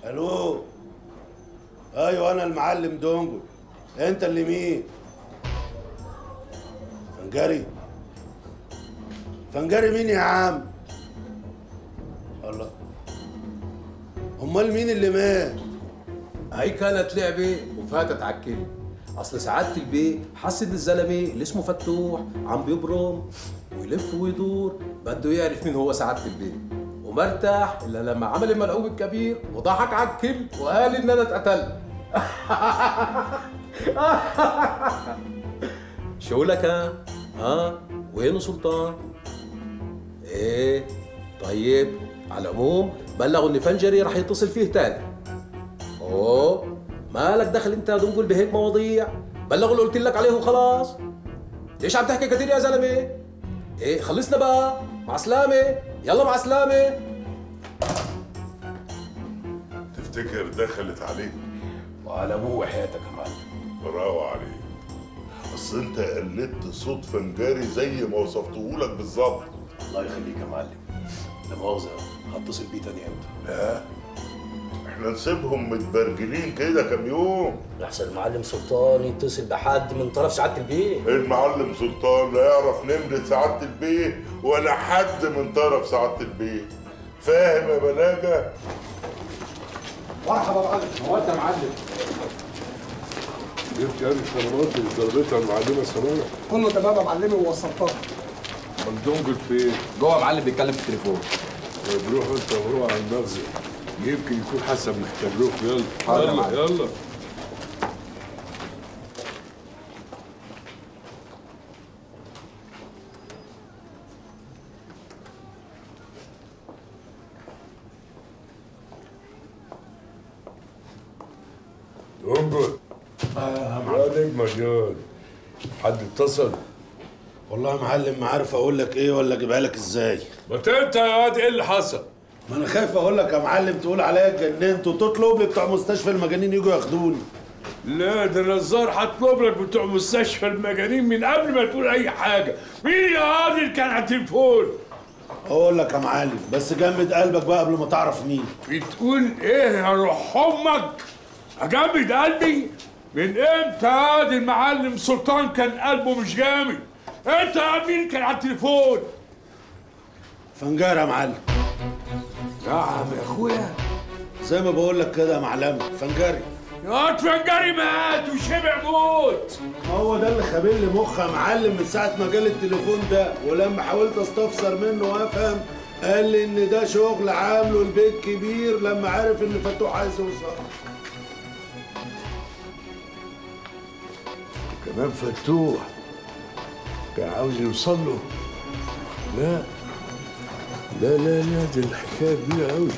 الو. ايوه انا المعلم دونجل. انت اللي مين؟ فنجري. فنجري مين يا عم؟ الله، امال مين اللي مات؟ هي كانت لعبه وفاتت على الكل. اصل سعاده البيه حس ان الزلمه اللي اسمه فتوح عم بيبرم ويلف ويدور، بده يعرف مين هو سعاده البيه، وما ارتاح الا لما عمل الملعوب الكبير وضحك على الكل وقال ان انا اتقتلت. شو لك وينه سلطان؟ ايه طيب، على العموم بلغوا ان فنجري رح يتصل فيه تاني. اوه مالك دخل انت يا دنقل بهيك مواضيع؟ بلغوا اللي قلت لك عليه وخلاص. ليش عم تحكي كثير يا زلمه؟ ايه خلصنا بقى، مع السلامه، يلا مع السلامه. تفتكر دخلت عليه؟ وعلى ابوه وحياتك يا معلم. براوة عليه. اصل انت قلدت صوت فنجاري زي ما وصفتهولك بالظبط. الله يخليك يا معلم. لا مؤاخذه، هتصل بيه تاني امتى؟ لا احنا نسيبهم متبرجلين كده كام يوم. احسن المعلم سلطان يتصل بحد من طرف سعاده البيه. المعلم سلطان لا يعرف نمرة سعادة البيه ولا حد من طرف سعادة البيه. فاهم يا بلاجة؟ مرحبا يا معلم. هو انت يا معلم؟ جبت يعني الطلبات اللي طلبتها المعلمه سمانه؟ كله تمام يا معلمي ووصلتها. امال دونجل فين؟ جوه يا معلم بيتكلم في التليفون. طيب روح انت وروح على المخزن، يمكن يكون حسن محتاج له. يلا حاضر يا يلا معلم. يلا. دونجل يا نجم مليان، حد اتصل؟ والله يا معلم ما عارف اقول لك ايه ولا اجيبها لك ازاي. ما انت يا واد ايه اللي حصل؟ ما انا خايف اقول لك يا معلم تقول عليا اتجننت وتطلب لي بتوع مستشفى المجانين يجوا ياخدوني. لا ده نزار هطلب لك بتوع مستشفى المجانين من قبل ما تقول اي حاجه. مين يا واد اللي كان على التليفون؟ اقول لك يا معلم بس جمد قلبك بقى قبل ما تعرف مين. بتقول ايه يا روح امك؟ اجمد قلبي؟ من امتى يا واد المعلم سلطان كان قلبه مش جامد؟ انت يا مين كان على التليفون؟ فنجارة يا معلم. نعم يا اخويا. زي ما بقول لك كده يا معلم، فنجاري. يا واد فنجاري مات وشبع موت. هو ده اللي خابل لي مخ يا معلم من ساعة ما جالي التليفون ده، ولما حاولت استفسر منه وافهم قال لي ان ده شغل عامله البيت كبير لما عرف ان فتوح عايز يوصل. كمان فتوح كان عاوز يوصل له؟ لا لا لا لا، دي الحكايه كبيره قوي.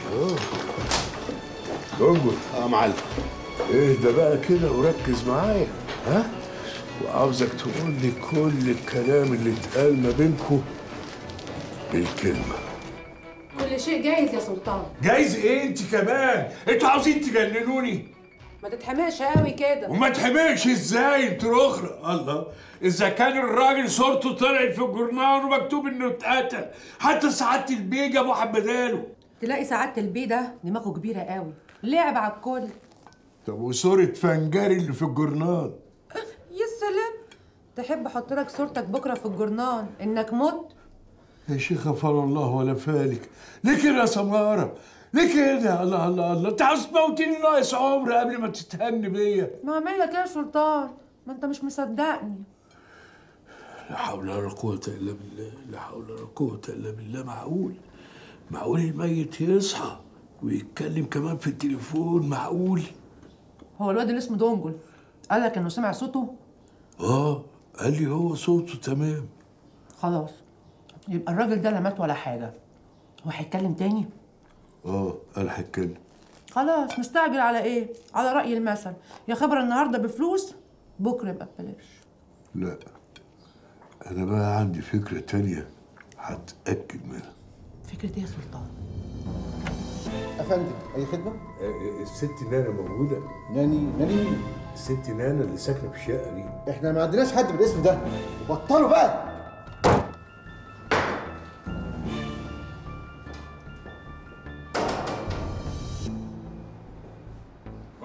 دونجل يا معلم اهدى بقى كده وركز معايا، ها؟ وعاوزك تقول لي كل الكلام اللي اتقال ما بينكم بالكلمه. كل شيء جايز يا سلطان. جايز ايه انت كمان؟ انتوا عاوزين تجننوني؟ ما تتحمقش قوي كده. وما تحمقش ازاي انت الاخرى؟ الله، اذا كان الراجل صورته طلعت في الجورنال ومكتوب انه اتقتل، حتى سعاده البيه جابوا واحد بداله. تلاقي سعاده البيه ده دماغه كبيره قوي، لعب على الكل. طب وصوره فنجاري اللي في الجورنال؟ يا سلام، تحب احط لك صورتك بكره في الجورنال انك مت؟ يا شيخ غفر الله ولا فالك، ليه كده يا سماره؟ ليه كده؟ الله الله الله، انت عاوز تموتني ناقص عمر قبل ما تتهني بيا. ما اعمل لك ايه يا سلطان؟ ما انت مش مصدقني. لا حول ولا قوة إلا بالله، لا حول ولا قوة إلا بالله. معقول؟ معقول الميت يصحى ويتكلم كمان في التليفون؟ معقول؟ هو الواد اللي اسمه دونجل قال لك انه سمع صوته؟ قال لي هو صوته تمام. خلاص، يبقى الراجل ده لا مات ولا حاجه. هو هيتكلم تاني؟ قال هيتكلم. خلاص، مستعجل على ايه؟ على رأي المثل، يا خبر النهارده بفلوس بكره يبقى ببلاش. لا، أنا بقى عندي فكرة تانية هتأكد منها. فكرة ايه يا سلطان؟ افندم اي خدمه؟ الست نانا موجودة؟ ناني الست نانا اللي ساكنة في الشقة دي. احنا ما عندناش حد بالاسم ده، بطلوا بقى.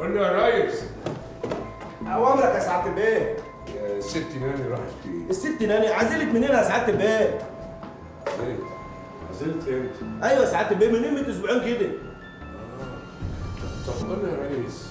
قول لي يا ريس. اوامرك يا سعاده البيه. يا ست ناني راحت فين؟ الست ناني عزلت مننا يا سعاده البيه. عزلت امتى؟ ايوه يا سعاده البيه من قيمه اسبوعين كده. طب قول لي يا ريس،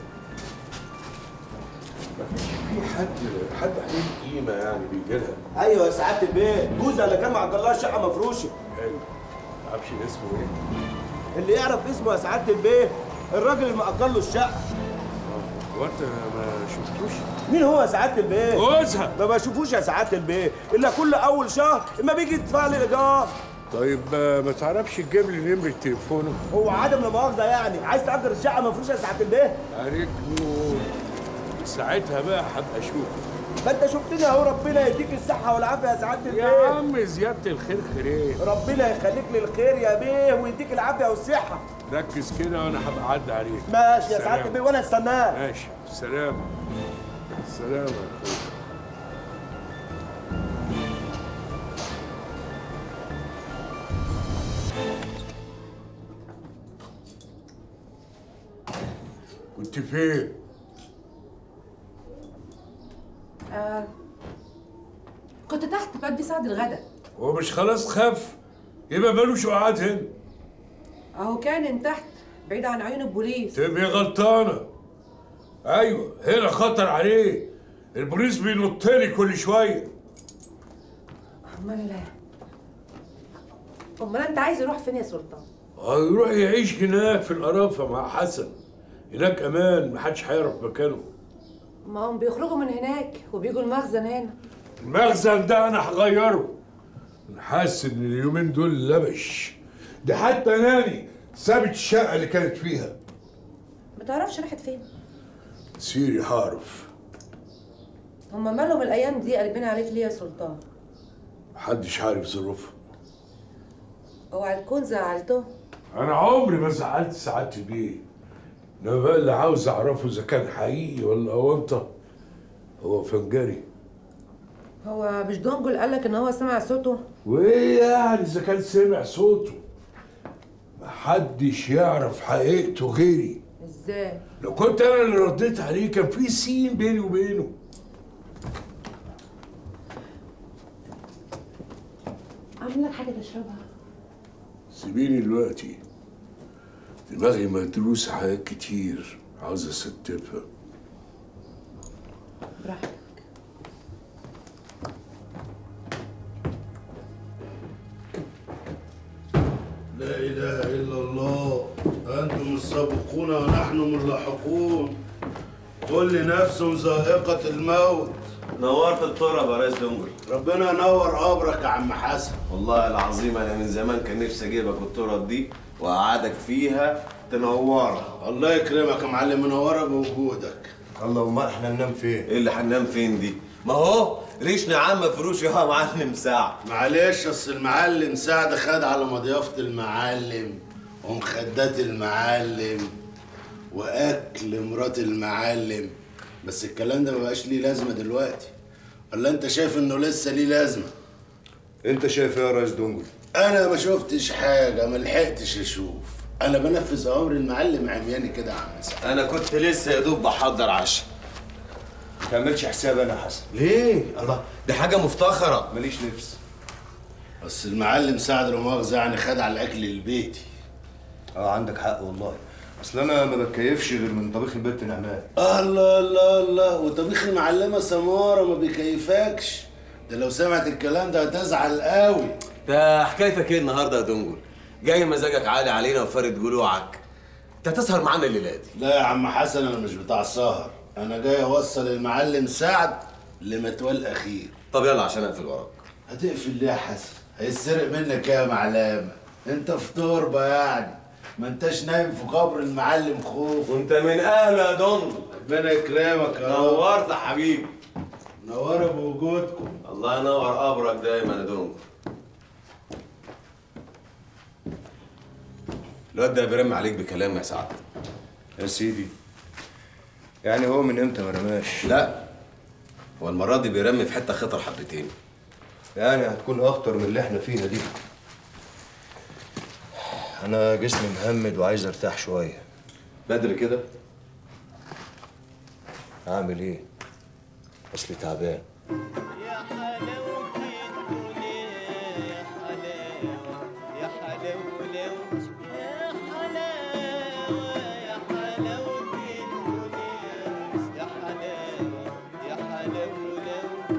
مفيش في حد عليه قيمه يعني بيجي لها؟ ايوه يا سعاده البيه، جوزها اللي كان معجل لها شقه مفروشه. حلو. ما اعرفش اسمه ايه؟ اللي يعرف اسمه يا سعاده البيه الراجل اللي مأجر له الشقه. هو انت ما شفتوش؟ مين هو يا سعاده البيه؟ جوزها. ما بشوفوش يا سعاده البيه الا كل اول شهر اما بيجي يدفع لي الايجار. طيب ما تعرفش تجيب لي نمره تليفونه؟ هو عدم لا مؤاخذه يعني عايز تأجر الشقه مفروشه يا سعاده البيه؟ عليك نور. ساعتها بقى هبقى اشوفك. ما انت شفتني اهو، ربنا يديك الصحه والعافيه يا سعاده البيه. يا عم زياده الخير خيرين. ربنا يخليك للخير يا بيه ويديك العافيه والصحه. ركز كده وانا هبقى اعدي عليك. ماشي يا سعاده البيه وانا استناك. ماشي. سلام. سلام يا اخويا. كنت فين؟ كنت تحت بدي ساعد الغدا. هو مش خلاص خف؟ يبقى مالوش قعد هنا. اهو كان تحت بعيد عن عيون البوليس. تبقي غلطانة. أيوه هنا خطر عليه. البوليس بينط لي كل شوية. امال انت عايز يروح فين يا سلطان؟ هيروح يعيش هناك في القرافة مع حسن. هناك أمان، محدش هيعرف مكانه. ما هم بيخرجوا من هناك وبيجوا المخزن هنا. المخزن ده أنا هغيره. أنا حاسس إن اليومين دول لبش. دي حتى ناني سابت الشقة اللي كانت فيها. ما تعرفش راحت فين؟ سيري هعرف. هما مالهم الايام دي قلبين عليك ليه يا سلطان؟ محدش عارف ظروفها. اوعى تكون زعلته. أنا عمري ما زعلت سعادة البيه. أنا بقى اللي عاوز أعرفه إذا كان حقيقي ولا أونطة هو فنجري. هو مش دونجل قالك ان هو سمع صوته؟ وإيه يعني إذا كان سمع صوته؟ محدش يعرف حقيقته غيري. ازاي؟ لو كنت أنا اللي رديت عليه كان في سين بيني وبينه. اعمل لك حاجه تشربها؟ سيبيني دلوقتي. دماغي مدروسة حاجات كتير عاوز أستفها. براحتك. لا إله إلا الله، أنتم السابقون ونحن اللاحقون، كل نفس ذائقة الموت. نورت التراب يا ريس دونجل. ربنا ينور قبرك يا عم حسن. والله العظيم انا من زمان كان نفسي اجيبك التراب دي واقعدك فيها تنورها. الله يكرمك يا معلم، منوره بوجودك. اللهم احنا ننام فين؟ ايه اللي هننام فين دي؟ ما هو ريش نعام مفروش يا معلم سعد. معلش اصل المعلم سعد خد على مضيافة المعلم ومخدات المعلم واكل مرات المعلم، بس الكلام ده مبقاش ليه لازمه دلوقتي. ولا انت شايف انه لسه ليه لازمه؟ انت شايف ايه يا ريس دونجل؟ انا ما شفتش حاجه، ما لحقتش اشوف، انا بنفذ اوامر المعلم عمياني كده يا عم سعد. انا كنت لسه يا دوب بحضر عشاء. ما تعملش حساب انا حسن. ليه؟ الله دي حاجه مفتخره. ماليش نفس. بس المعلم سعد لا مؤاخذه يعني خد على الاكل البيتي. عندك حق والله، اصل انا ما بتكيفش غير من طبيخ البت نعمان. الله الله الله، وطبيخ المعلمه سماره ما بيكيفكش؟ ده لو سمعت الكلام ده هتزعل قوي. ده حكايتك ايه النهارده يا دونجل؟ جاي مزاجك عالي علينا وفارد جلوعك. انت هتسهر معانا الليله دي؟ لا يا عم حسن، انا مش بتاع سهر، انا جاي اوصل المعلم سعد لمتوال اخير. طب يلا عشان اقفل وراك. هتقفل ليه يا حسن؟ هيتسرق منك يا معلمه، انت في تربه يعني، ما انتش نايم في قبر المعلم خوف. وانت من اهله يا دونجل. ربنا يكرمك يا رب. نورت يا حبيبي. نوروا بوجودكم. الله ينور قبرك دايما يا دونجل. الواد ده بيرمي عليك بكلام يا سعد. يا سيدي يعني هو من امتى ما رماش؟ لا هو المره دي بيرمي في حته خطر حبتين. يعني هتكون اخطر من اللي احنا فيها دي. انا جسمي مهمد وعايز ارتاح شويه. بدري كده؟ اعمل ايه؟ اصلي تعبان. يا حلاوة الدنيا يا حلاوة يا حلاوة لو يا حلاوة يا حلاوة الدنيا يا حلاوة يا حلاوة لو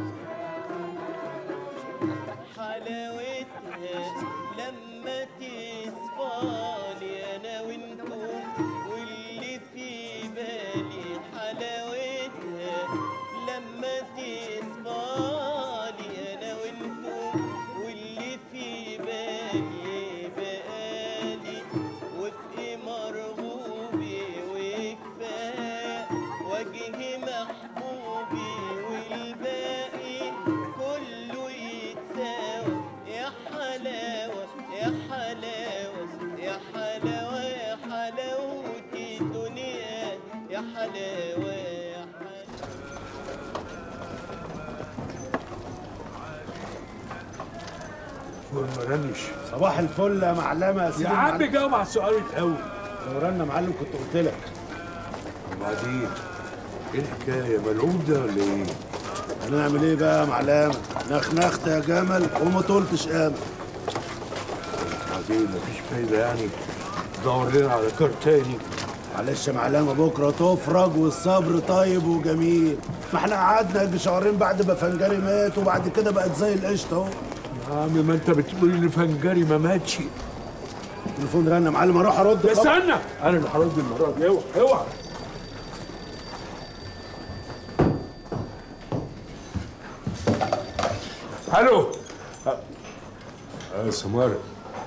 حلاوتها لما تصفالي أنا وانتم واللي في بالي حلاوتها لما تصفالي أنا وانتم واللي في بالي بقالي وفي مرغوبي وكفاية وجه محبوبي والباقي كله يتساوى يا حلاوة يا حلاوة يا حلاوة يا حلاوة الدنيا يا حلاوة يا ما رنش. صباح الفل يا معلمه. يا عم جاوب على السؤال الاول. لو رن يا معلم كنت قلت لك. وبعدين ايه الحكايه؟ ملعوب ده ولا ايه؟ هنعمل ايه بقى يا معلمه؟ نخنخت يا جمل وما طولتش امل. وبعدين مفيش فايده يعني؟ دور لنا على كار تاني. معلش يا معلمه بكره تفرج والصبر طيب وجميل. ما احنا قعدنا يجي شهرين بعد ما فنجري مات وبعد كده بقت زي القشطه اهو. يا عم ما انت بتقول ان فنجري ما ماتش. التليفون رن يا معلم اروح ارد. استنى انا اللي هرد المره دي. اوعى اوعى. الو سمارة.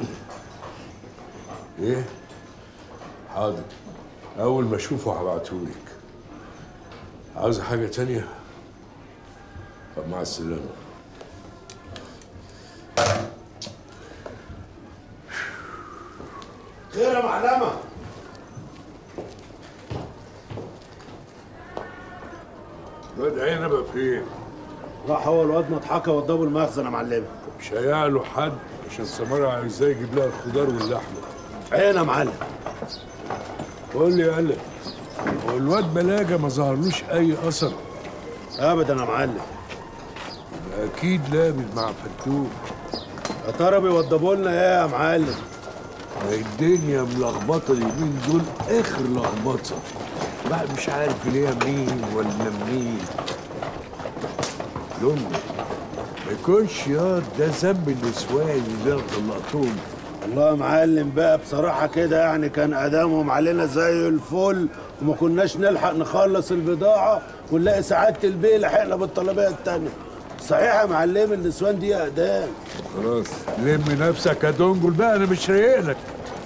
ايه؟ حاضر، اول ما اشوفه هبعتهولك. عاوز حاجه تانية؟ طب مع السلامه. خير يا معلمه. الواد عنبه فين؟ راح هو الواد مضحكه وضبوا المخزن يا معلمه. مش هيعلوا حد عشان سمارة عايزاه يجيب لها الخضار واللحمه. عين يا معلم. قول لي يالا، هو الواد بلاجه ما ظهرلوش اي اثر؟ ابدا يا معلم. اكيد لابس مع فتوح. يا ترى بيوضبوا لنا ايه يا معلم؟ الدنيا ملخبطه اليومين دول اخر لخبطه. الواحد مش عارف ليه مين ولا منين. لونه ما يكونش ياض ده ذنب النسوان اللي انا طلقتهم. والله يا معلم بقى بصراحه كده يعني كان ادامهم علينا زي الفل وما كناش نلحق نخلص البضاعه ونلاقي سعاده البيه لحقنا بالطلبيه التانيه. صحيح يا معلم النسوان دي اقدام. خلاص لم نفسك يا دونجل بقى، انا مش رايق لك.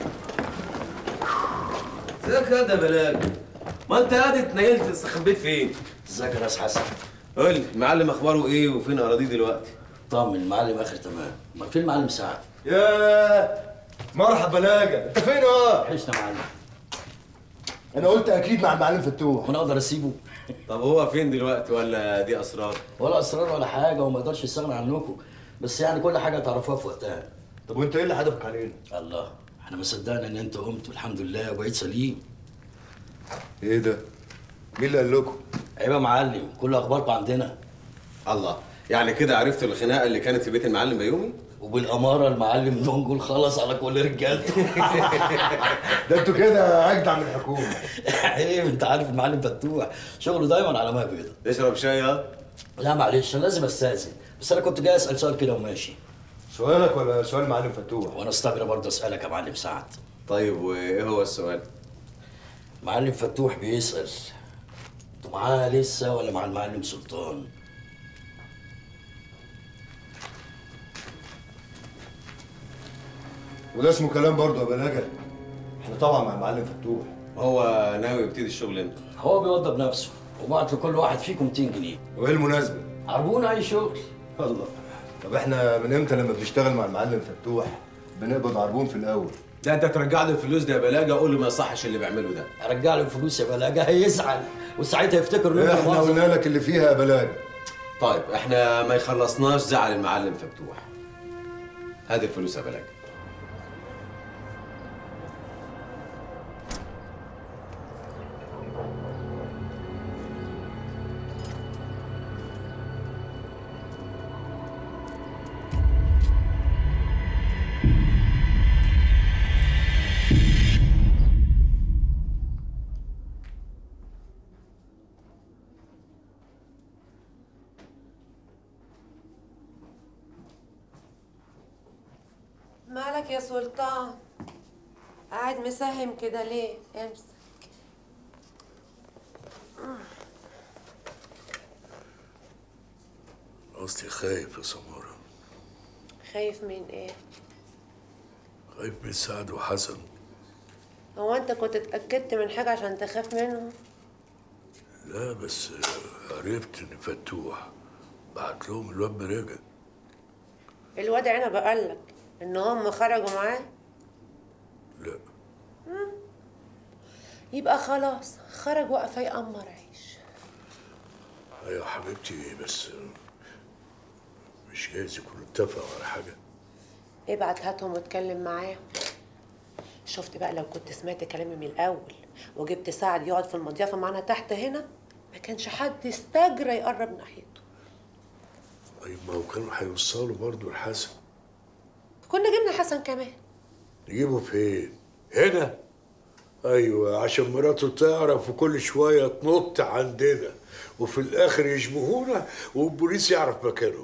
ازيك يا ده بلاج؟ ما انت قاعد اتنيلت استخبيت فين؟ ازيك يا راس حسن؟ قول لي المعلم اخباره ايه وفين اراضيه دلوقتي؟ طمن المعلم اخر تمام. امال فين المعلم سعد؟ يا مرحبا بلاجة، انت فين اه؟ وحشنا معلم. انا قلت اكيد مع المعلم فتوح. وانا اقدر اسيبه؟ طب هو فين دلوقتي ولا دي اسرار؟ ولا اسرار ولا حاجه وما يقدرش يستغنى عنكم، بس يعني كل حاجه تعرفوها في وقتها. طب وانت ايه اللي حدفك علينا؟ الله، احنا ما صدقنا ان انت قمت والحمد لله وبقيت سليم. ايه ده؟ مين اللي قال لكم؟ عيب يا معلم، كل اخباركم عندنا. الله، يعني كده عرفتوا الخناقه اللي كانت في بيت المعلم بيومي؟ وبالاماره المعلم دونجل خلص على كل رجالته. ده انتوا كده اجدع من الحكومه. عيب، انت عارف المعلم فتوح شغله دايما على ميه بيضاء. تشرب شاي يا؟ لا معلش انا لازم استاذن، بس انا كنت جاي اسال سؤال كده وماشي. سؤالك ولا سؤال المعلم فتوح؟ وانا استغرب برضه اسالك يا معلم سعد. طيب وايه هو السؤال؟ معلم فتوح بيسال، انتوا معاه لسه ولا مع المعلم سلطان؟ وده اسمه كلام برضه يا بلاجة. احنا طبعا مع المعلم فتوح. هو ناوي يبتدي الشغل امتى؟ هو بيوضب نفسه وبعت لكل واحد فيكم 200 جنيه. وايه المناسبه؟ عربونا اي شغل. الله. طب احنا من امتى لما بنشتغل مع المعلم فتوح بنقبض عربون في الاول؟ ده انت ترجع له الفلوس دي يا بلاجه، اقول له ما يصحش اللي بيعمله ده. ارجع له الفلوس يا بلاجه هيزعل وساعتها يفتكر انه احنا قلنا لك اللي فيها يا بلاجه. طيب احنا ما يخلصناش زعل المعلم فتوح. هذه الفلوس يا بلاجه. مالك يا سلطان؟ قاعد مساهم كده ليه؟ امسك. قصدي خايف يا سمارة. خايف من ايه؟ خايف من سعد وحسن. هو انت كنت اتأكدت من حاجة عشان تخاف منهم؟ لا بس عرفت ان فتوح بعت لهم الواد براجع. الواد عنب قالك ان هم خرجوا معاه؟ لا. يبقى خلاص خرج وقف يأمر عيش. ايوه حبيبتي بس مش جايز يكونوا اتفقوا على حاجه. ابعت هاتهم واتكلم معاهم. شفت بقى لو كنت سمعت كلامي من الاول وجبت سعد يقعد في المضيافه معانا تحت هنا ما كانش حد استجرى يقرب ناحيته. طيب ما هو كانوا هيوصلوا برضه لحسن. كنا جبنا حسن كمان. نجيبه فين؟ هنا؟ ايوه عشان مراته تعرف وكل شويه تنط عندنا وفي الاخر يشبهونا والبوليس يعرف مكانهم.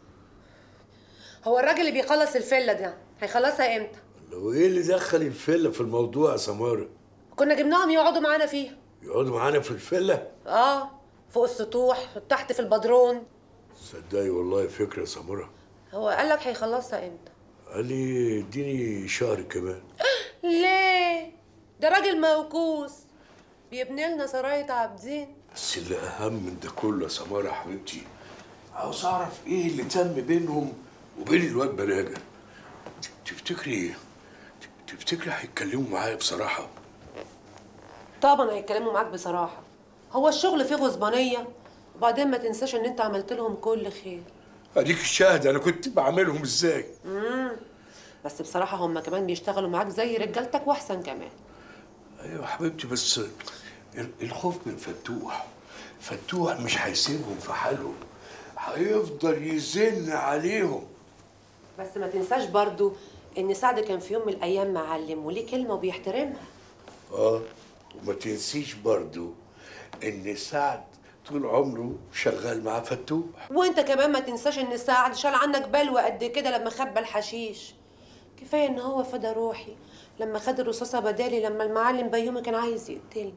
هو الراجل اللي بيخلص الفيلا ده هيخلصها امتى؟ لو ايه اللي دخل الفيلا في الموضوع يا سماره؟ كنا جبناهم يقعدوا معانا فيها. يقعدوا معانا في الفيلا؟ اه فوق السطوح تحت في البدرون. صدقي والله فكره يا سماره. هو قال لك هيخلصها امتى؟ قال لي اديني شهر كمان. ليه؟ ده راجل موكوس بيبني لنا سراية عابدين. بس اللي اهم من ده كله يا سماره يا حبيبتي عاوز اعرف ايه اللي تم بينهم وبين الواد بلاجه. تفتكري هيتكلموا معايا بصراحه؟ طبعا هيتكلموا معاك بصراحه. هو الشغل فيه غصبانيه وبعدين ما تنساش ان انت عملت لهم كل خير. اديك الشاهد انا كنت بعملهم ازاي. بس بصراحه هم كمان بيشتغلوا معاك زي رجالتك واحسن كمان. ايوه حبيبتي بس الخوف من فتوح مش هيسيبهم في حالهم، هيفضل يزن عليهم. بس ما تنساش برضو ان سعد كان في يوم من الايام معلم وليه كلمه وبيحترمها. وما تنسيش برضو ان سعد طول عمره شغال مع فتوح. وانت كمان ما تنساش ان سعد شال عنك بلوى قد كده لما خبى الحشيش. كفايه ان هو فدى روحي لما خد الرصاصه بدالي لما المعلم بيومي كان عايز يقتلني.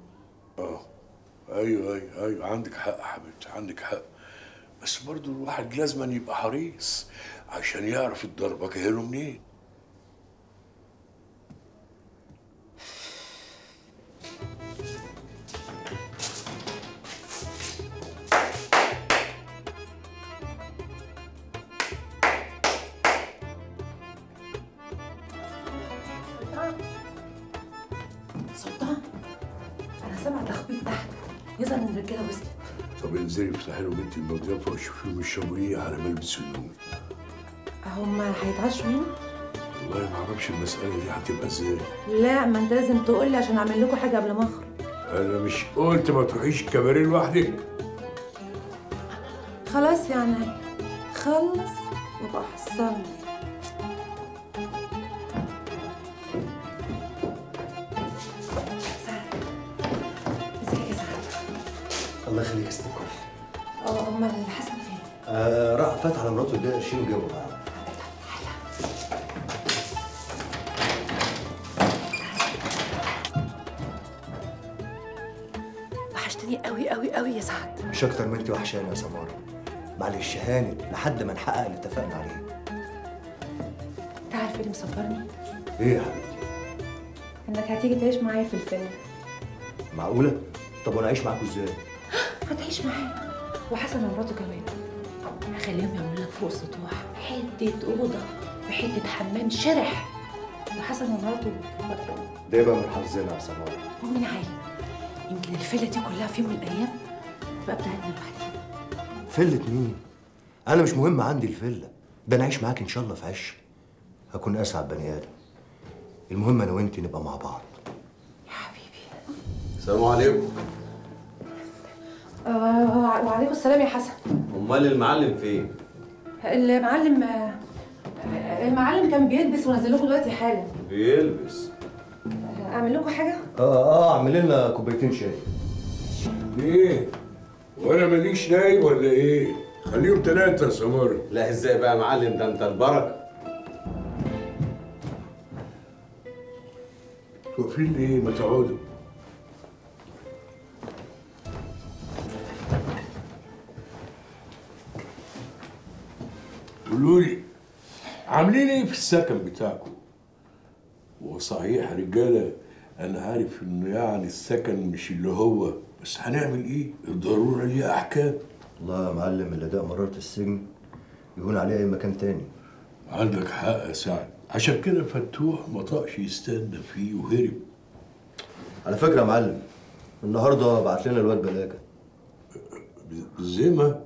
ايوه عندك حق حبيبتي عندك حق. بس برضو الواحد لازم يبقى حريص عشان يعرف الضربه جايه له منين. سلطان انا سامع تخبيط تحت يظهر ان الرجاله وصلت. طب انزلي افتحي لهم انت المضيافه وشوفيهم يشربوا ايه على ملبس النوم. هم هيتعشوا هنا؟ والله ما اعرفش المساله دي هتبقى ازاي. لا ما انت لازم تقول لي عشان اعمل لكم حاجه قبل ما اخرج. انا مش قلت ما تروحيش الكباريه لوحدك؟ خلاص يعني خلص وبقى حصلني. الله يخليك يا ست الكل. امال حسن فين؟ راح فات على مراته اداها قرشين وجابه معاه. وحشتني قوي قوي قوي يا سعد. مش اكتر من انت وحشاني يا سماره. معلش هانت لحد ما نحقق اللي اتفقنا عليه. انت عارف ايه اللي مصبرني؟ ايه يا حبيبتي؟ انك هتيجي تعيش معايا في الفيلم. معقوله؟ طب وانا اعيش معاكوا ازاي؟ هتعيش معايا وحسن ومراته كمان. هخليهم يعملوا لك فوق السطوح حته اوضه بحته حمام شرح وحسن ومراته في البدروم. ده يبقى من حظنا يا سماره. ومين عالم يمكن الفيلا دي كلها في يوم من الايام تبقى بتاعتنا لوحدينا. فيلة مين؟ انا مش مهم عندي الفيلا، ده انا اعيش معاك ان شاء الله في عش. هكون اسعد بني ادم. المهم انا وانت نبقى مع بعض. يا حبيبي. السلام عليكم. وعليكم السلام يا حسن. امال المعلم فين؟ المعلم كان بيلبس ونزل لكم دلوقتي حالا. بيلبس؟ اعمل لكم حاجه؟ اعمل لنا كوبايتين شاي. ايه؟ وانا ماليش نايب ولا ايه؟ خليهم 3 يا سماره. لا ازاي بقى يا معلم، ده انت البركه. واقفين ليه؟ ما تقعدوا. قولوا لي عاملين ايه في السكن بتاعكم؟ وصحيح يا رجاله انا عارف انه يعني السكن مش اللي هو، بس هنعمل ايه؟ الضروره ليها احكام. والله يا معلم اللي ده مرارة السجن يهون عليه اي مكان تاني. عندك حق يا سعد، عشان كده فتوح ما طاقش يستنى فيه وهرب. على فكره يا معلم النهارده بعت لنا الواد بلاجه بالذمه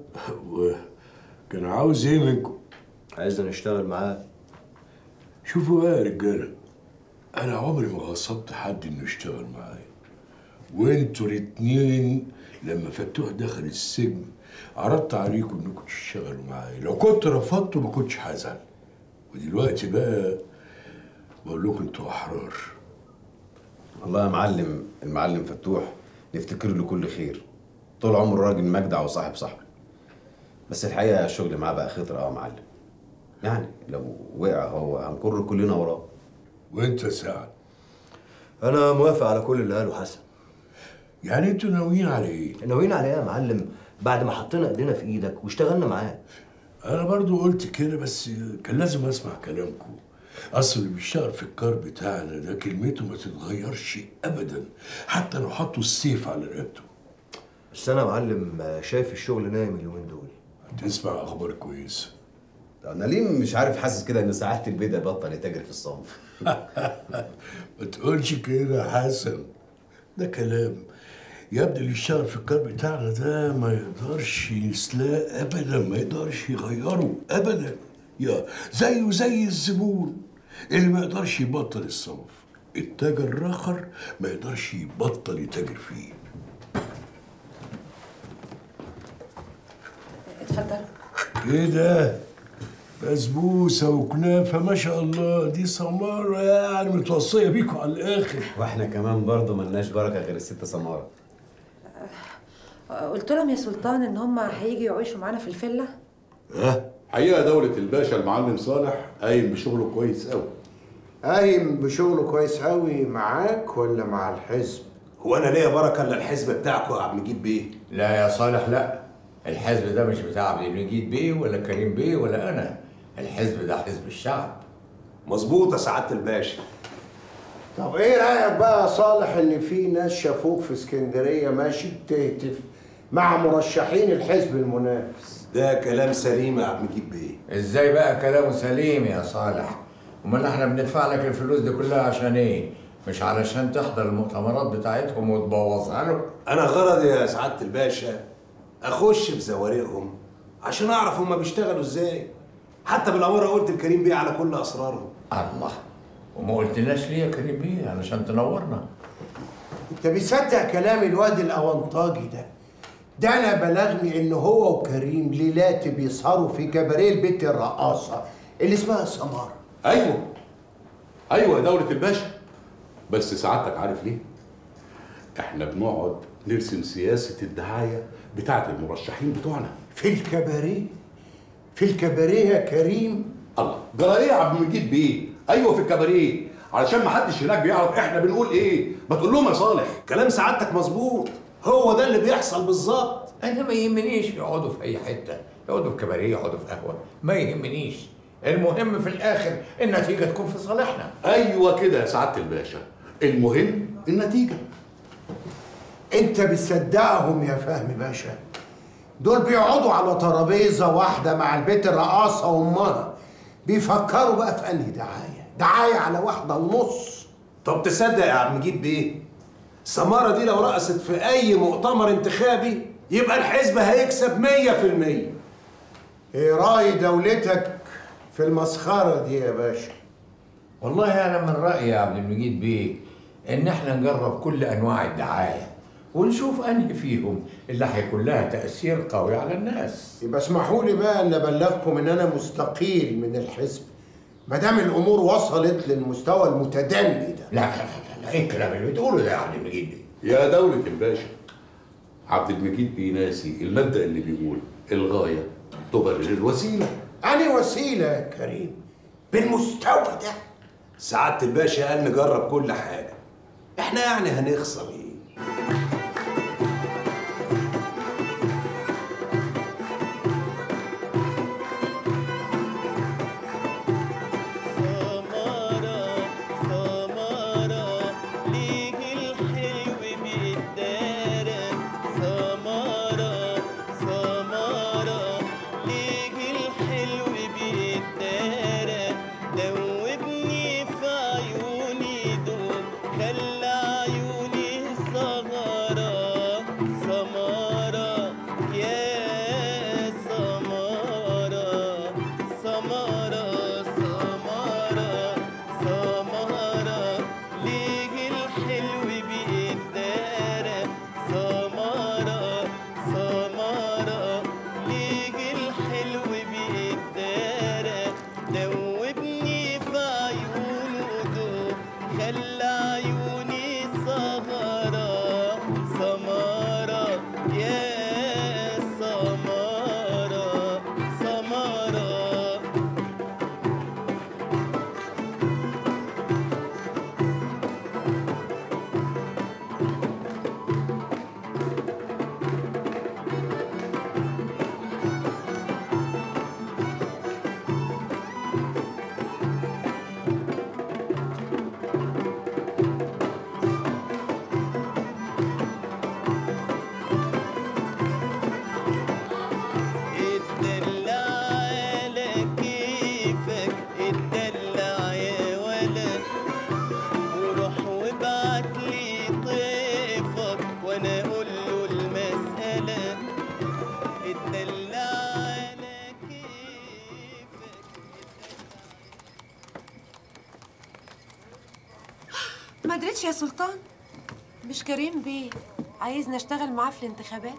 وكان عاوز ايه منكم؟ عايزنا نشتغل معاه. شوفوا بقى يا رجاله، انا عمري ما غصبت حد انه يشتغل معايا، وانتوا الاتنين لما فتوح دخل السجن عرضت عليكم انكم تشتغلوا معايا، لو كنت رفضتوا ما كنتش هزعل، ودلوقتي بقى بقول لكم انتوا احرار. والله يا معلم المعلم فتوح نفتكر له كل خير، طول عمره راجل مجدع وصاحب صاحبه، بس الحقيقه الشغل معاه بقى خطر يا معلم، يعني لو وقع هو هنكر كلنا وراه. وانت يا سعد؟ انا موافق على كل اللي قاله حسن. يعني انتوا ناويين على ايه؟ ناويين على ايه يا معلم بعد ما حطينا ايدينا في ايدك واشتغلنا معاه؟ انا برضو قلت كده، بس كان لازم اسمع كلامكم. اصل اللي بيشتغل في الكار بتاعنا ده كلمته ما تتغيرش ابدا، حتى لو حطوا السيف على رقبته. بس انا يا معلم شايف الشغل نايم اليومين دول. هتسمع اخبار كويسه. انا ليه مش عارف حاسس كده ان سعاده البيضه بطل يتاجر في الصنف. ما تقولش كده يا حسن، ده كلام. يا ابني اللي يشتغل في الكار بتاعنا ده ما يقدرش يسلاق ابدا، ما يقدرش يغيره ابدا، يا زيه زي الزبون اللي ما يقدرش يبطل الصنف. التاجر الاخر ما يقدرش يبطل يتاجر فيه. اتفضل. ايه ده؟ بسبوسه وكنافه ما شاء الله، دي سماره يعني متوصيه بيكوا على الاخر. واحنا كمان برضه ملناش بركه غير الست سماره. قلت لهم يا سلطان ان هم هيجوا يعيشوا معانا في الفيلا. حقيقة دولة الباشا المعلم صالح قايم بشغله كويس قوي. قايم بشغله كويس قوي معاك ولا مع الحزب؟ هو انا ليا بركه الا الحزب بتاعكم يا عبد المجيد بيه؟ لا يا صالح لا، الحزب ده مش بتاع عبد المجيد بيه ولا كريم بيه ولا انا، الحزب ده حزب الشعب. مظبوط يا سعاده الباشا. طب ايه رايك بقى يا صالح ان في ناس شافوك في اسكندريه ماشي بتهتف مع مرشحين الحزب المنافس؟ ده كلام سليم يا عبد المجيد بيه. ازاي بقى كلامه سليم يا صالح؟ امال احنا بندفع لك الفلوس دي كلها عشان ايه؟ مش علشان تحضر المؤتمرات بتاعتهم وتبوظها له؟ انا غرضي يا سعاده الباشا اخش في زوارقهم عشان اعرف هما بيشتغلوا ازاي. حتى بالاماره قلت لكريم بيه على كل اسرارهم. الله، وما قلتلناش ليه يا كريم بيه علشان تنورنا؟ انت بتصدق كلام الواد الاونطاجي ده؟ ده انا بلغني ان هو وكريم ليلات بيسهروا في كباريه البت الرقاصه اللي اسمها سماره. ايوه يا دولة الباشا، بس سعادتك عارف ليه؟ احنا بنقعد نرسم سياسة الدعاية بتاعة المرشحين بتوعنا في الكباريه؟ في الكباريه يا كريم؟ الله، جرى ايه يا عبد المجيد بيه؟ ايوه في الكباريه، علشان ما حدش هناك بيعرف احنا بنقول ايه. ما تقول لهم يا صالح. كلام سعادتك مظبوط، هو ده اللي بيحصل بالظبط. انا ما يهمنيش يقعدوا في اي حته، يقعدوا في كباريه يقعدوا في قهوه، ما يهمنيش. المهم في الاخر النتيجه تكون في صالحنا. ايوه كده يا سعاده الباشا، المهم النتيجه. انت بتصدقهم يا فهمي باشا؟ دول بيقعدوا على ترابيزه واحده مع البيت الرقاصه وامها، بيفكروا بقى في انهي دعايه على 1.5. طب تصدق يا عم مجيد بيه، سماره دي لو رقصت في اي مؤتمر انتخابي يبقى الحزب هيكسب 100%. ايه راي دولتك في المسخره دي يا باشا؟ والله انا من رايي يا عبد المجيد بيه ان احنا نجرب كل انواع الدعايه ونشوف انهي فيهم اللي هيكون لها تاثير قوي على الناس. يبقى اسمحوا لي بقى ان ابلغكم ان انا مستقيل من الحزب ما دام الامور وصلت للمستوى المتدني ده. لا ايه الكلام اللي بتقوله ده يا عبد المجيد بيه؟ يا دولة الباشا، عبد المجيد بيناسي المبدأ اللي بيقول الغاية تبرر الوسيلة. أنهي وسيلة يا كريم؟ بالمستوى ده؟ سعادة الباشا قال نجرب كل حاجة، احنا يعني هنخسر ايه؟ ما قدرتش يا سلطان؟ مش كريم بيه عايزني اشتغل معاه في الانتخابات؟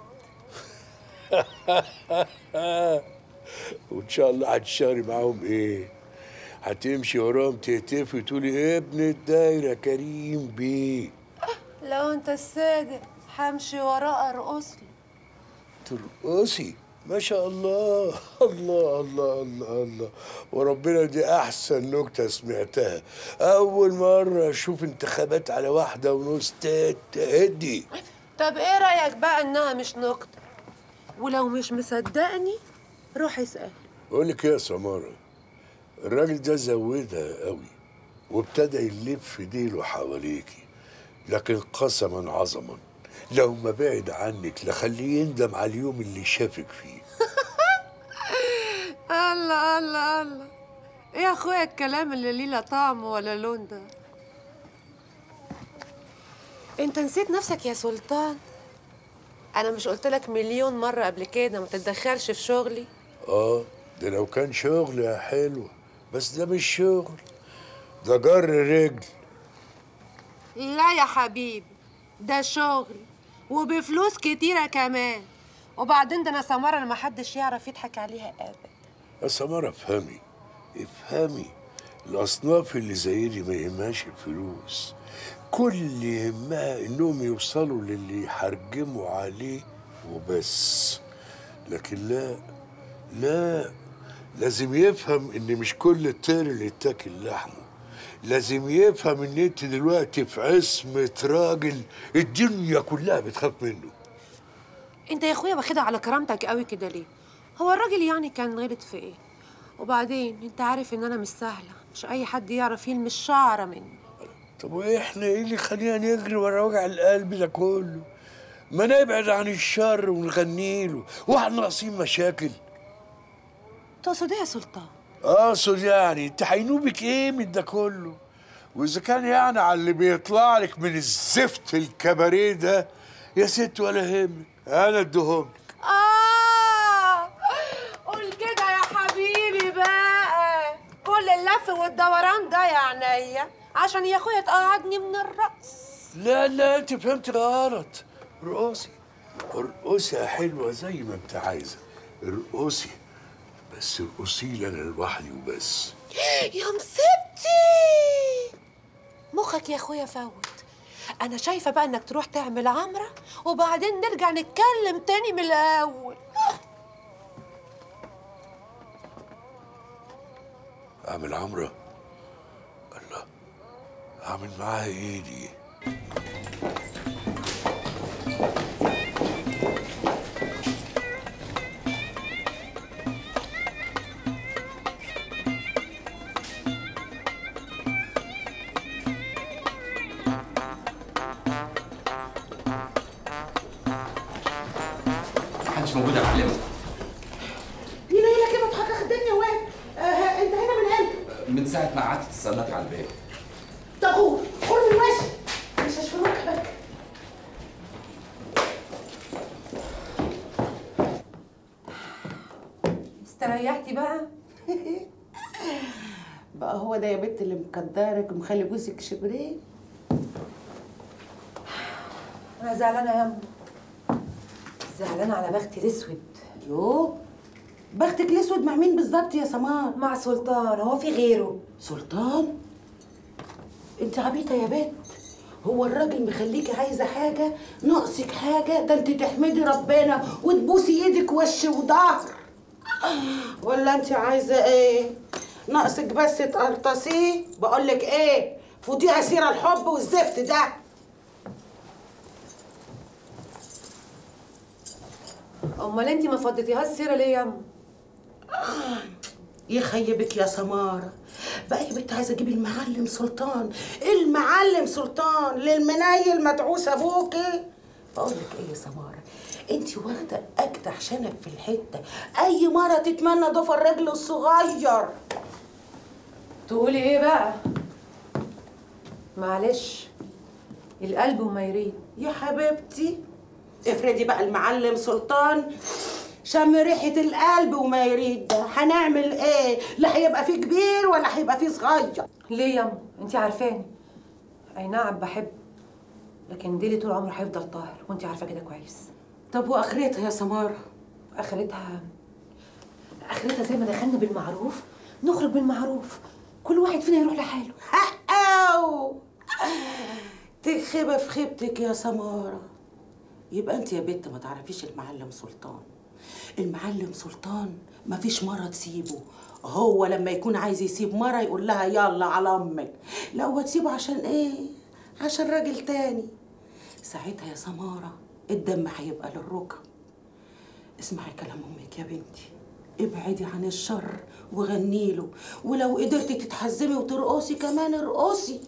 وان شاء الله هتشتغلي معاهم ايه؟ هتمشي وراهم تهتفي وتقولي ابن الدايره كريم بيه. لو انت الصادق همشي وراه ارقصلي. ترقصي؟ ما شاء الله. الله الله الله الله، وربنا دي احسن نكته سمعتها. اول مره اشوف انتخابات على 1.5 تهدي. طب ايه رايك بقى انها مش نكته؟ ولو مش مصدقني روح اسال. بقول لك ايه يا سماره، الراجل ده زودها قوي وابتدى يلف ديله حواليكي، لكن قسما عظما لو ما بعد عنك لخليه يندم على اليوم اللي شافك فيه. الله الله الله، ايه يا اخويا الكلام اللي ليه لا طعم ولا لون ده؟ انت نسيت نفسك يا سلطان؟ انا مش قلت لك مليون مره قبل كده ما تتدخلش في شغلي؟ ده لو كان شغل يا حلوه، بس ده مش شغل، ده جر رجل. لا يا حبيبي، ده شغل وبفلوس كتيره كمان. وبعدين ده انا سماره اللي محدش يعرف يضحك عليها ابدا. يا سماره افهمي افهمي، الاصناف اللي زي دي ما يهمهاش الفلوس، كل اللي يهمها انهم يوصلوا للي يحرجموا عليه وبس. لكن لا لازم يفهم ان مش كل الطير اللي يتاكل لحمه، لازم يفهم ان انت دلوقتي في عصمة راجل الدنيا كلها بتخاف منه. انت يا اخويا واخدها على كرامتك قوي كده ليه؟ هو الراجل يعني كان غلط في ايه؟ وبعدين انت عارف ان انا مش سهله، مش اي حد يعرف يلمس شعره مني. طب واحنا ايه اللي خلينا نجري ورا وجع القلب ده كله؟ ما نبعد عن الشر ونغني له، واحنا ناقصين مشاكل؟ تقصد ايه يا سلطان؟ اقصد يعني انت هينوبك ايه من ده كله؟ واذا كان يعني على اللي بيطلع لك من الزفت الكباريه ده يا ست ولا يهمك، انا اديهم لك. قول كده يا حبيبي بقى، كل اللف والدوران ده يا عينيا عشان يا اخويا تقعدني من الرقص. لا انت فهمت غلط. ارقصي ارقصي يا حلوه زي ما انت عايزه، ارقصي، بس ارقصي لي انا لوحدي وبس. يا مصيبتي، مخك يا اخويا فوت. انا شايفه بقى انك تروح تعمل عمره وبعدين نرجع نتكلم تاني من الاول. اعمل عمره؟ الله، اعمل معاها ايه دي؟ محدش موجود يا معلمه. مين قايل كده بتحقق الدنيا يا واد؟ انت هنا من امتى؟ من ساعه ما قعدت تستناك على الباب. طغور قول من وشي مش هشوفك بك. استريحتي بقى؟ بقى هو ده يا بنت اللي مقدرك ومخلي جوزك شبرين؟ انا زعلانه يا امي، زعلانه على بختي الاسود. يوه بختك الاسود مع مين بالظبط يا سمار؟ مع سلطان، هو في غيره؟ سلطان؟ انت عبيطه يا بنت، هو الراجل مخليكي عايزه حاجه ناقصك حاجه؟ ده انت تحمدي ربنا وتبوسي ايدك وش وظهر. ولا انت عايزه ايه؟ ناقصك بس تقرطسيه؟ بقول لك ايه، فضيعي سيره الحب والزفت ده. امال انت ما فضيتيهاش السيره ليه يا امي؟ يخيبك يا سمارة، بقى يا بنت عايزه اجيب المعلم سلطان، المعلم سلطان للمنيل مدعوس ابوكي. بقول لك ايه يا سمارة، انت واخده اجدع شنب في الحته، اي مره تتمنى ضفر الرجل الصغير. تقولي ايه بقى؟ معلش القلب وما يريد. يا حبيبتي افرضي بقى المعلم سلطان شم ريحه القلب وما يريد، ده هنعمل ايه؟ لا هيبقى فيه كبير ولا هيبقى فيه صغير. ليه يا امي؟ انت عارفاني. اي نعم بحب، لكن ديلي طول عمره هيفضل طاهر وانت عارفه كده كويس. طب واخرتها يا سماره؟ اخرتها زي ما دخلنا بالمعروف نخرج بالمعروف، كل واحد فينا يروح لحاله. أو تخيبة في خيبتك يا سمارة. يبقى انت يا بنت ما تعرفيش المعلم سلطان. المعلم سلطان ما فيش مرة تسيبه، هو لما يكون عايز يسيب مرة يقول لها يلا على امك. لا هو تسيبه عشان ايه؟ عشان راجل تاني. ساعتها يا سمارة الدم هيبقى للركب. اسمعي كلام امك يا بنتي، ابعدي عن الشر وغني له، ولو قدرتي تتحزمي وترقصي كمان ارقصي.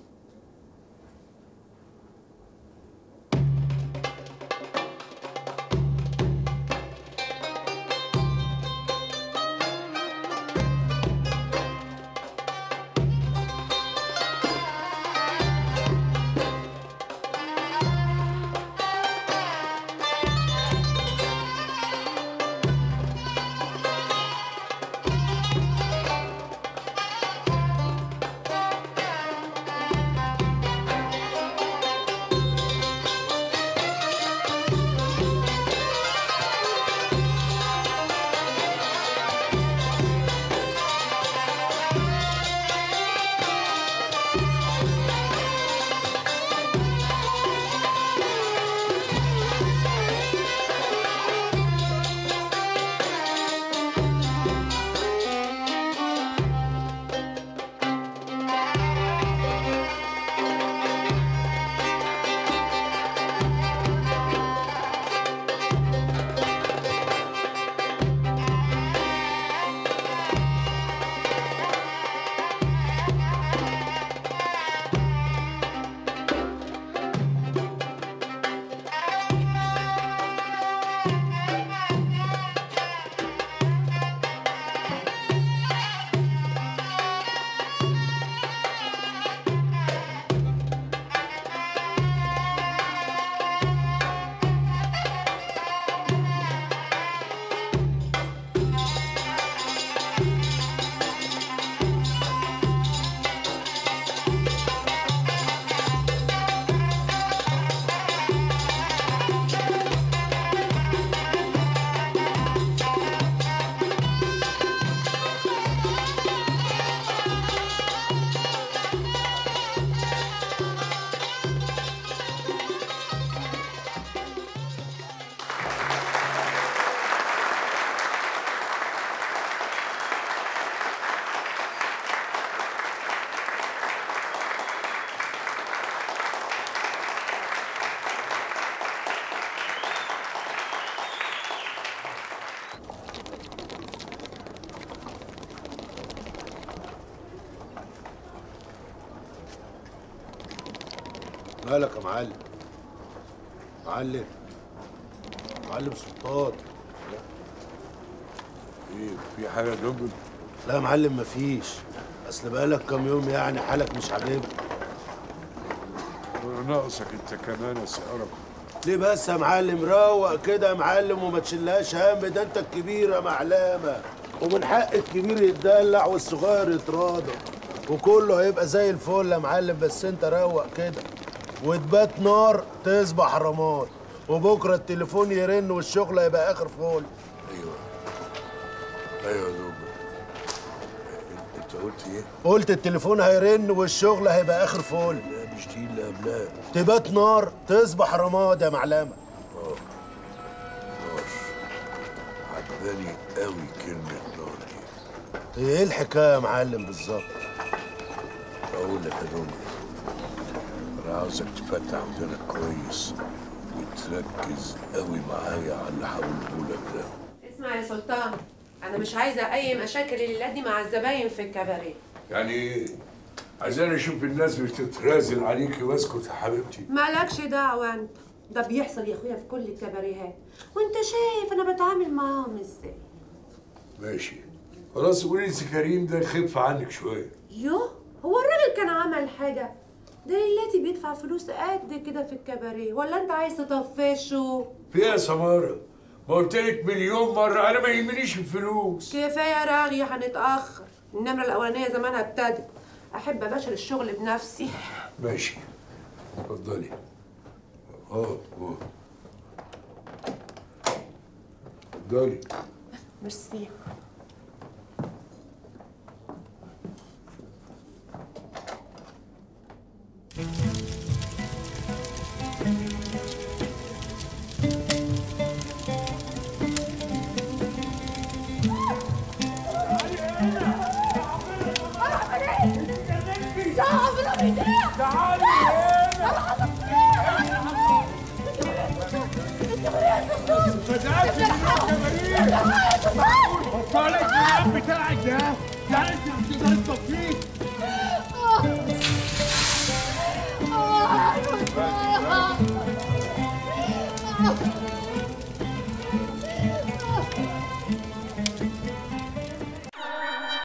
مالك يا معلم؟ معلم سلطان. ايه في حاجه يا دنجل؟ لا يا معلم مفيش، اصل بقالك كام يوم يعني حالك مش عاجبني. ناقصك انت كمان يا سقرب. ليه بس يا معلم؟ روق كده يا معلم وما تشيلهاش هم، ده انت الكبير يا معلمه، ومن حق الكبير يتدلع والصغير يتراضى، وكله هيبقى زي الفل يا معلم. بس انت روق كده وتبات نار تصبح رماد، وبكره التليفون يرن والشغل هيبقى اخر فول. ايوه يا دنجل، انت قلت ايه؟ قلت التليفون هيرن والشغل هيبقى اخر فول. لا مش دي اللي قبلها. تبات نار تصبح رماد يا معلمه. نار عجباني قوي كلمه نار دي. ايه الحكايه يا معلم بالظبط؟ اقول لك يا دنجل، انا عاوزك تفتح ودانك كويس وتركز قوي معايا على اللي هقوله لك ده. اسمع يا سلطان، انا مش عايزه اي مشاكل الليله دي مع الزباين في الكباريه. يعني ايه؟ عايزاني اشوف الناس بتترازل عليكي واسكت يا حبيبتي؟ مالكش دعوه انت، ده بيحصل يا اخويا في كل الكباريهات، وانت شايف انا بتعامل معاهم ازاي. ماشي خلاص، قولي لي كريم ده يخف عنك شويه. يوه، هو الراجل كان عمل حاجه؟ ده ليلاتي بيدفع فلوس قد كده في الكباريه، ولا انت عايز تطفشه؟ في ايه يا سماره؟ ما قلت لك مليون مره انا ما يهمنيش الفلوس. كفايه رغي، هنتاخر. النمره الاولانيه زمانها ابتدت. احب اباشر الشغل بنفسي. ماشي اتفضلي. اتفضلي. ميرسي. بطلت الكلام بتاعك ده، يعني انت هتقدر تطفيه؟